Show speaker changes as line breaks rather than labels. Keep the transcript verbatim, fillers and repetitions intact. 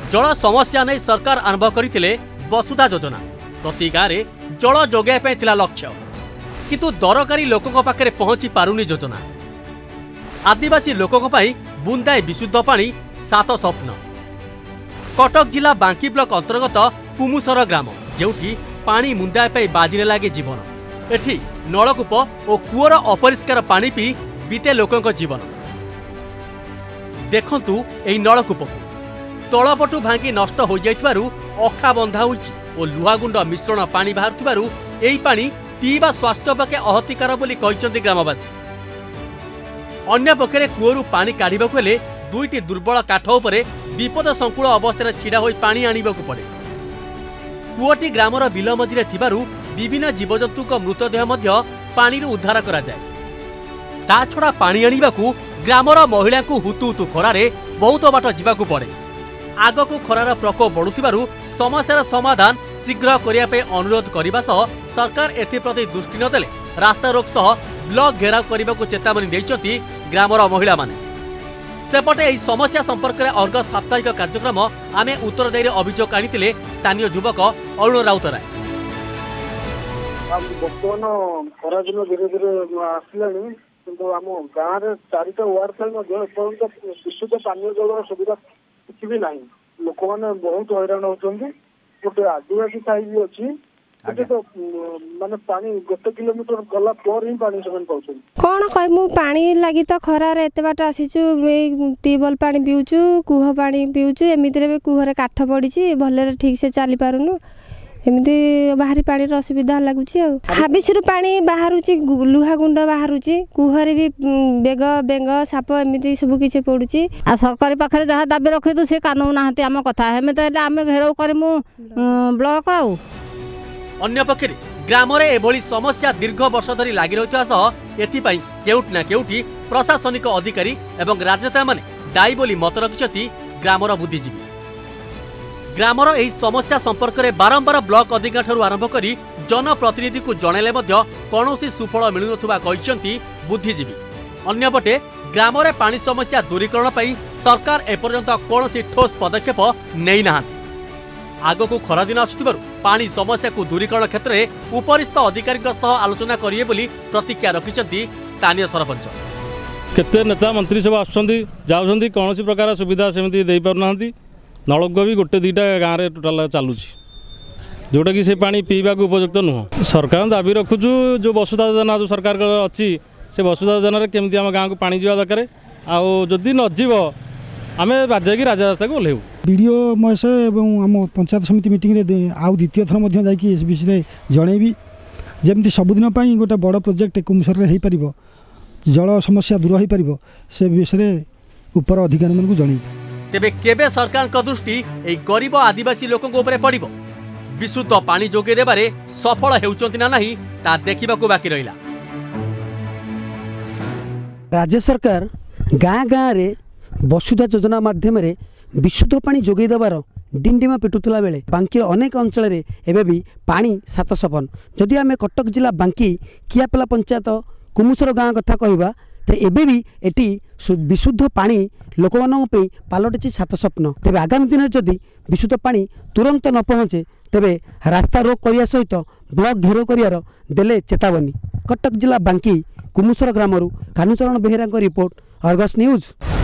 जल समस्या नहीं सरकार आरंभ करथिले वसुधा योजना। प्रति गाँव में जल जोगाई थिला लक्ष्य, किंतु दरकारी लोकों पाखे पहुंची पारुनी योजना। आदिवासी लोकों पाई बुंदाए विशुद्ध पानी सात स्वप्न। कटक जिला बांकी ब्लॉक अंतर्गत कुमुसर ग्राम, जेउठी पानी मुंदाए पाई बाजिरे लागे जीवन। एठी नलकूप और कूअर अपरिष्कार पानी पी बीते लोकों जीवन। देखंतु एई नलकूप को तलपटू भांगी नष्ट हो जाइथिबारु अखा बंधा होइछि और लुहागुंड मिश्रण पानी बाहरुथिबारु एई पानी पीवा स्वास्थ्य पक्षे अहतिकार बोली कहिसंती ग्रामवासी। अन्य पक्षरे कूअरु पानी काढिबाकु हेले दुईटी दुर्बल काठ उपरे विपद संकुल अवस्था छिड़ा होई पानी आनिबाकु पड़े। कूअटी ग्रामर बिल मझिरे थिबारु विभिन्न जीवजंतुक मृतदेह मध्य पानी उद्धार करा जाए। ता छड़ा पानी आनिबाकु ग्रामर महिला को हुतु हुतु खरारे बहुत बाट जीवाकु पड़े। आगकु खरार प्रकोप बढ़ुथिबारु समस्यार समाधान शीघ्र करिया पे अनुरोध करिबा सह सरकार एथिप्रति दृष्टि न देले रास्ता रोक सह ब्लॉक घेराव करने चेतावनी देइछंती ग्रामर महिला माने। सेपटे एही समस्या संपर्क में अर्गस साप्ताहिक कार्यक्रम आमे उत्तरदायी अभियोग आनिथिले स्थानीय युवक अरुण राउतराय।
बर्तमान खरा दिन धीरे धीरे आसलानी किंतु आम गाँव में चारिटा वार्ड एपर्त विशुद्ध पानी जल सुविधा किसी भी नहीं। लोक मैंने बहुत हैरान होती। गोटे आदिवासी साई भी अच्छी तो माने पानी गोटे किलोमीटर गला पर ही पानी से पाउछन।
कौन कह मु पानी लगी तो खरार एत बाट आसीचु ट्यूबवेल पानी पीउचु कुह पानी पीउचु एमितिरे भी कुहरे काठ पड़ी भले ठीक से चली पारुनु एमती बाहरी पानी असुविधा लगुच। हाबिसरू पानी बाहर लुहा गुंड बाहर कुहरे भी बेग बेंग साप एमती सब किसी पड़ुची।
आ सरकारी पाखे जहाँ दाबी रखे तो सी कानू ना आम कथा हेमती आम घेराव करमु ब्लॉक। आउ
अन्य पक्षे ग्राम में एभली समस्या दीर्घ वर्ष धरी लगी रही सह एथिपाई केउट ना केउटी प्रशासनिक अधिकारी एवं राजनेता माने दायी बोली मत रखिछथि ग्रामर बुद्धिजीवी। ग्रामर एही समस्या संपर्क में बारंबार ब्लॉक अधिकारी आरंभ करी जनप्रतिनिधि को जनइले मध्य कौनसी सुफल मिलु नथुबा कहिसंती बुद्धिजीवी। अन्यपटे ग्राम में पानी समस्या दूरीकरण पई सरकार एपर्यंत कौनसी ठोस पदक्षेप नै नाहांती। आगको खरा दिन आसुथिबारु पानी समस्या को दूरीकरण क्षेत्र में उपरिस्थ अधिकारी आलोचना करिए बोली प्रतिज्ञा रखिछंती स्थानीय सरपंच।
केते नेता मंत्री सब आसुछंती जाउछंती कौनसी प्रकार सुविधा सेमती देई पारनांती। नलकूप भी गोटे दुईटा गाँव में टोटाल चलुची जोटा कि से पानी पीवा उपयुक्त नुह। सरकार दाबी रखुचु जो वसुधा योजना जो सरकार अच्छी से वसुधा योजना केमती आम गाँव को पानी जावा दरकार। आदि नजीव आम बाध्य कि राजरास्ता को ओह्लू।
विडीओ महेश एवं आम पंचायत समिति मीटिंग आउ द्वितीय थर जाकि इस विषय जनइबी जमी सबुदिन गोटे बड़ प्रोजेक्ट कुमुसर हो पार जल समस्या दूर हो पार से विषय उपर अधिकारी मानक जनइबी।
तेबे केबे सरकार का दृष्टि ए गरीब आदिवासी लोकों उपरे पड़िबो विशुद्ध पानी जोगे देबारे सफल हेउचंती ना नहीं ता देखिबाकू बाकी रहिला।
राज्य सरकार गाँ गाँ रे वसुधा योजना माध्यम रे विशुद्ध पानी जोगे देबार डिंडिमा पिटुतला बेले बांकी अनेक अंचल रे एबे भी पानी सात सपन। जदि आमे कटक जिला बांकी कियापला पंचायत कुमुसर गाँ कथा कहबा तो एबे भी एटी विशुद्ध पानी लोक मानी पलटि सात स्वप्न। तेरे आगामी दिन में जदि विशुद्ध पानी तुरंत न पहुँचे तेरे रास्ता रोक करने सहित ब्लॉक घेराव कर देले चेतावनी। कटक जिला बांकी कुमुसर ग्रामरू Kanucharan Behera report, Argus news.